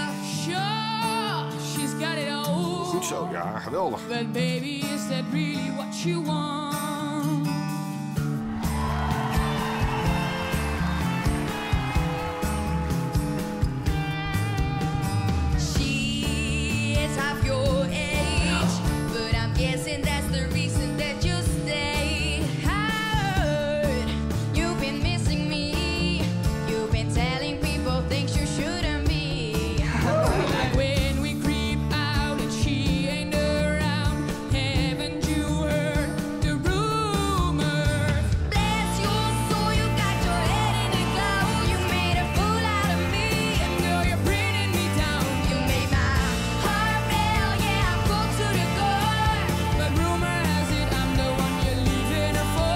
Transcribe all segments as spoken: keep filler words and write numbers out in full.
Goed zo, ja, geweldig. But baby, is that really what you want? She is half your age, but I'm guessing that's the reason that you stay. Hurt, you've been missing me. You've been telling people things you shouldn't be. Like when we creep out and she ain't around, haven't you heard the rumors? Bless your soul, you got your head in the clouds. You made a fool out of me, and girl, you're bringing me down. You made my heart fail, yeah, I'm full to the core. But rumor has it I'm the one you're leaving her for.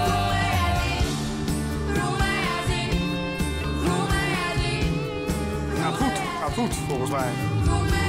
Rumor has it, rumor has it, rumor has it. Gaat goed, gaat goed volgens mij. Rumor